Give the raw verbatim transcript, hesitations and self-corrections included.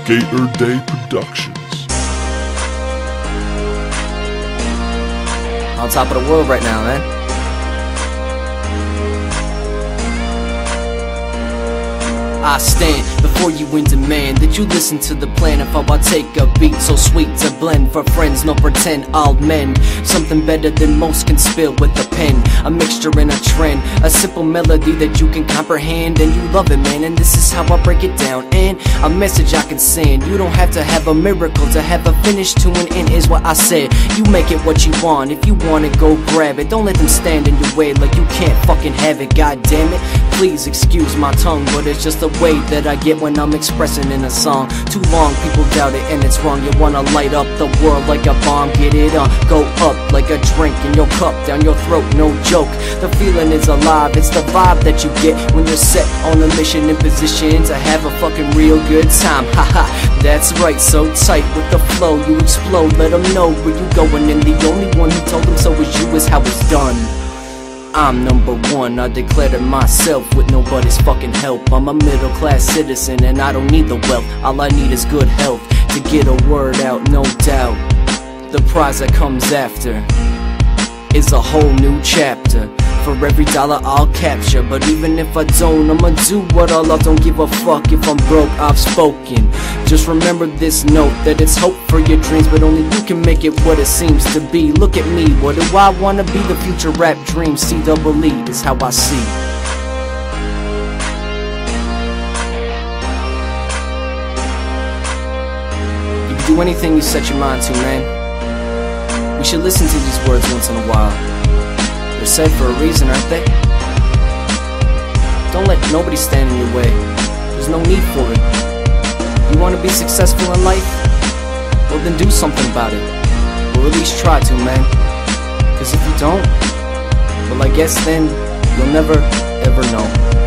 Skater Day Productions. On top of the world right now, man. I stand before you in demand that you listen to the plan of how I take a beat so sweet to blend. For friends, no pretend, I'll mend something better than most can spill with a pen. A mixture and a trend, a simple melody that you can comprehend. And you love it, man, and this is how I break it down. And a message I can send. You don't have to have a miracle to have a finish to an end, is what I said. You make it what you want. If you want it, go grab it. Don't let them stand in your way like you can't fucking have it. God damn it. Please excuse my tongue, but it's just the way that I get when I'm expressing in a song. Too long, people doubt it and it's wrong. You wanna light up the world like a bomb. Get it on, go up like a drink in your cup, down your throat, no joke. The feeling is alive, it's the vibe that you get when you're set on a mission in position to have a fucking real good time. Haha, that's right, so tight with the flow, you explode. Let them know where you going, and the only one who told them so is you, is how it's done. I'm number one, I declared it myself with nobody's fucking help. I'm a middle class citizen and I don't need the wealth. All I need is good health to get a word out, no doubt. The prize that comes after is a whole new chapter. For every dollar I'll capture, but even if I don't, I'ma do what I love. Don't give a fuck if I'm broke, I've spoken. Just remember this note, that it's hope for your dreams, but only you can make it what it seems to be. Look at me, what do I wanna be? The future rap dream, C double E is how I see. You can do anything you set your mind to, man. We should listen to these words once in a while. They're said for a reason, aren't they? Don't let nobody stand in your way. There's no need for it. You want to be successful in life? Well then do something about it. Or at least try to, man. Cause if you don't, well I guess then you'll never, ever know.